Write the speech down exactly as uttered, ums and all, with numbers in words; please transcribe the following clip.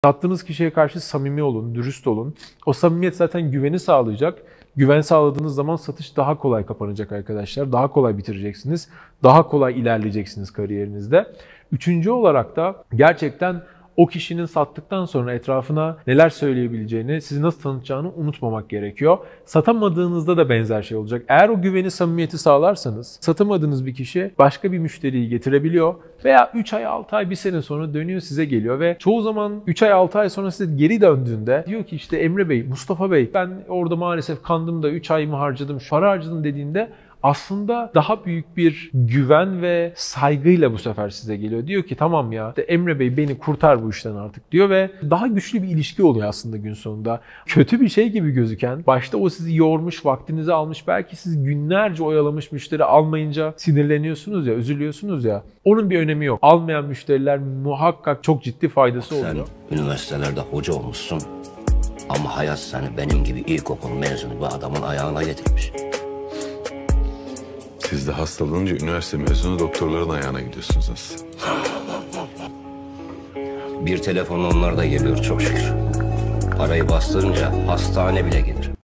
Sattığınız kişiye karşı samimi olun, dürüst olun. O samimiyet zaten güveni sağlayacak. Güven sağladığınız zaman satış daha kolay kapanacak arkadaşlar. Daha kolay bitireceksiniz. Daha kolay ilerleyeceksiniz kariyerinizde. Üçüncü olarak da gerçekten o kişinin sattıktan sonra etrafına neler söyleyebileceğini, sizi nasıl tanıtacağını unutmamak gerekiyor. Satamadığınızda da benzer şey olacak. Eğer o güveni, samimiyeti sağlarsanız satamadığınız bir kişi başka bir müşteriyi getirebiliyor veya üç ay, altı ay, bir sene sonra dönüyor size geliyor ve çoğu zaman üç ay, altı ay sonra size geri döndüğünde diyor ki işte Emre Bey, Mustafa Bey, ben orada maalesef kandım da üç ayımı harcadım, para harcadım dediğinde aslında daha büyük bir güven ve saygıyla bu sefer size geliyor. Diyor ki tamam ya işte Emre Bey beni kurtar bu işten artık diyor ve daha güçlü bir ilişki oluyor aslında gün sonunda. Kötü bir şey gibi gözüken, başta o sizi yormuş, vaktinizi almış, belki siz günlerce oyalamış müşteri almayınca sinirleniyorsunuz ya, üzülüyorsunuz ya. Onun bir önemi yok. Almayan müşteriler muhakkak çok ciddi faydası oluyor. Sen üniversitelerde hoca olmuşsun ama hayat seni benim gibi ilkokul mezunu bir adamın ayağına getirmiş. Siz de hastalanınca üniversite mezunu doktorların ayağına gidiyorsunuz aslında. Bir telefonla onlar da geliyor çok şükür. Parayı bastırınca hastane bile gelir.